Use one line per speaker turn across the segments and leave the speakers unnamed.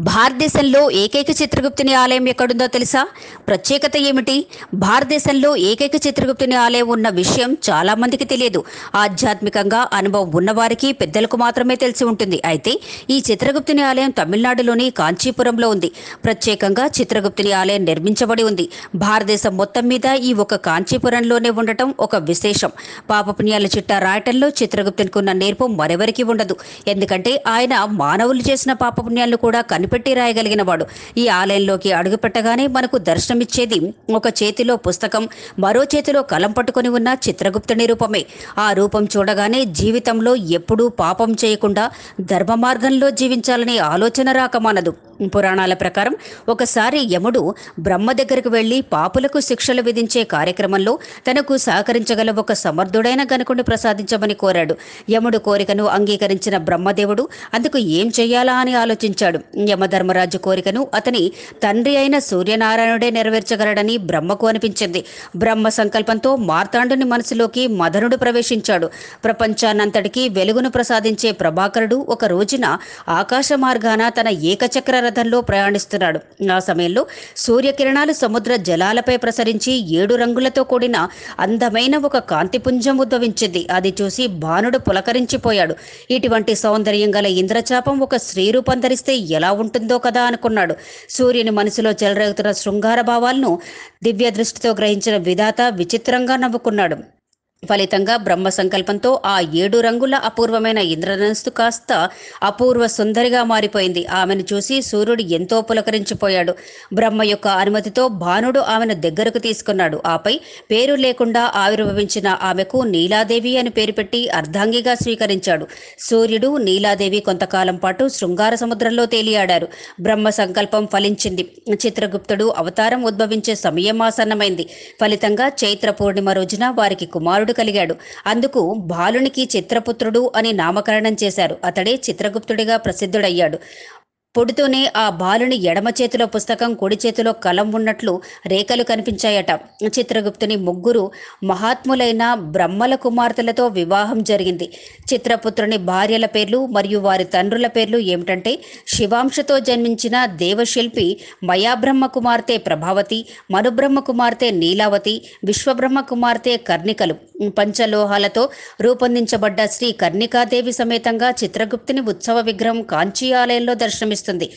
భారతదేశంలో ఏకైక చిత్రగుప్తుని ఆలయం ఎక్కడుందో తెలుసా? ప్రత్యేకత ఏమిటి? భారతదేశంలో ఏకైక చిత్రగుప్తుని ఆలయం ఉన్న విషయం చాలా మందికి తెలియదు. ఆధ్యాత్మికంగా అనుభవం ఉన్నవారికి, పెద్దలకు మాత్రమే తెలిసి ఉంటుంది. అయితే ఈ చిత్రగుప్తుని ఆలయం తమిళనాడులోని కాంచీపురంలో ఉంది. ప్రత్యేకంగా చిత్రగుప్తుని ఆలయం నిర్మించబడి ఉంది. భారతదేశం మొత్తం మీద ఈ ఒక కాంచీపురంలోనే ఉండటం ఒక విశేషం. పాపపుణ్యాల చిట్టా రాయటంలో చిత్రగుప్తునికి ఉన్న నేర్పు మరెవరికి ఉండదు. ఎందుకంటే ఆయన మానవులు చేసిన పాపపుణ్యాలను కూడా కనిపెట్టి రాయగలిగిన వాడు. ఈ ఆలయంలోకి అడుగుపెట్టగానే మనకు దర్శనమిచ్చేది ఒక చేతిలో పుస్తకం, మరో చేతిలో కలం పట్టుకొని ఉన్న చిత్రగుప్తుని రూపమే. ఆ రూపం చూడగానే జీవితంలో ఎప్పుడూ పాపం చేయకుండా ధర్మ మార్గంలో జీవించాలనే ఆలోచన రాకమానదు. పురాణాల ప్రకారం ఒకసారి యముడు బ్రహ్మ దగ్గరకు వెళ్లి పాపులకు శిక్షలు విధించే కార్యక్రమంలో తనకు సహకరించగల ఒక సమర్థుడైన గణకుడిని ప్రసాదించమని కోరాడు. యముడు కోరికను అంగీకరించిన బ్రహ్మదేవుడు అందుకు ఏం చెయ్యాలా అని ఆలోచించాడు. యమధర్మరాజు కోరికను అతని తండ్రి అయిన సూర్యనారాయణుడే నెరవేర్చగలడని బ్రహ్మకు అనిపించింది. బ్రహ్మ సంకల్పంతో మార్తాండుని మనసులోకి మదనుడు ప్రవేశించాడు. ప్రపంచాన్నంతటికీ వెలుగును ప్రసాదించే ప్రభాకరుడు ఒక రోజున ఆకాశ మార్గాన తన ఏకచక్ర రథంలో ప్రయాణిస్తున్నాడు. ఆ సమయంలో సూర్యకిరణాలు సముద్ర జలాలపై ప్రసరించి 7 రంగులతో కూడిన అందమైన ఒక కాంతిపుంజం ఉద్భవించింది. అది చూసి భానుడు పులకరించిపోయాడు. ఇటువంటి సౌందర్యం గల ఇంద్రచాపం ఒక స్త్రీ రూపం ధరిస్తే ఎలా ఉంటుందో కదా అనుకున్నాడు. సూర్యుని మనసులో చెలరేగుతున్న శృంగార భావాలను దివ్య దృష్టితో గ్రహించిన విధాత విచిత్రంగా నవ్వుకున్నాడు. ఫలితంగా బ్రహ్మ సంకల్పంతో ఆ 7 రంగుల అపూర్వమైన ఇంద్రధనుస్సు కాస్త అపూర్వ సుందరిగా మారిపోయింది. ఆమెను చూసి సూర్యుడు ఎంతో పులకరించిపోయాడు. బ్రహ్మ యొక్క అనుమతితో భానుడు ఆమెను దగ్గరకు తీసుకున్నాడు. ఆపై పేరు లేకుండా ఆవిర్భవించిన ఆమెకు నీలాదేవి అని పేరు పెట్టి అర్ధాంగిగా స్వీకరించాడు. సూర్యుడు, నీలాదేవి కొంతకాలం పాటు శృంగార సముద్రంలో తేలియాడారు. బ్రహ్మ సంకల్పం ఫలించింది. చిత్రగుప్తుడు అవతారం ఉద్భవించే సమయం ఆసన్నమైంది. ఫలితంగా చైత్ర పూర్ణిమ రోజున వారికి కుమారుడు కలిగాడు. అందుకు బాలునికి చిత్రపుత్రుడు అని నామకరణం చేశారు. అతడే చిత్రగుప్తుడిగా ప్రసిద్ధుడయ్యాడు. పుడుతూనే ఆ బాలుని ఎడమ చేతిలో పుస్తకం, కుడి చేతిలో కలం ఉన్నట్లు రేఖలు కనిపించాయట. చిత్రగుప్తుని 3 మహాత్ములైన బ్రహ్మల కుమార్తెలతో వివాహం జరిగింది. చిత్రపుత్రుని భార్యల పేర్లు మరియు వారి తండ్రుల పేర్లు ఏమిటంటే శివాంశతో జన్మించిన దేవశిల్పి మయాబ్రహ్మ కుమార్తె ప్రభావతి, మనుబ్రహ్మ కుమార్తె నీలావతి, విశ్వబ్రహ్మ కుమార్తె కర్ణికలు. పంచలోహాలతో రూపొందించబడ్డ శ్రీ కర్ణికాదేవి సమేతంగా చిత్రగుప్తుని ఉత్సవ విగ్రహం కాంచి ఆలయంలో దర్శనమిస్తుంది.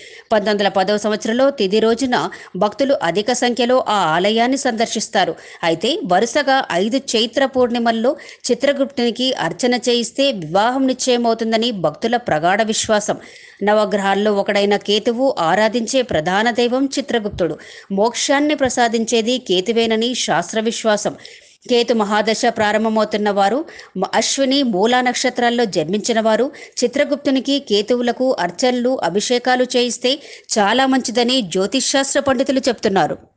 1910వ సంవత్సరంలో తిథి రోజున భక్తులు అధిక సంఖ్యలో ఆ ఆలయాన్ని సందర్శిస్తారు. అయితే వరుసగా 5 చైత్ర పూర్ణిమల్లో చిత్రగుప్తునికి అర్చన చేయిస్తే వివాహం నిశ్చయమవుతుందని భక్తుల ప్రగాఢ విశ్వాసం. నవగ్రహాల్లో ఒకడైన కేతువు ఆరాధించే ప్రధాన దైవం చిత్రగుప్తుడు. మోక్షాన్ని ప్రసాదించేది కేతువేనని శాస్త్ర విశ్వాసం. కేతు మహాదశ ప్రారంభమవుతున్న వారు, అశ్విని మూలా నక్షత్రాల్లో జన్మించిన వారు చిత్రగుప్తునికి, కేతువులకు అర్చనలు, అభిషేకాలు చేయిస్తే చాలా మంచిదని జ్యోతిష్శాస్త్ర పండితులు చెప్తున్నారు.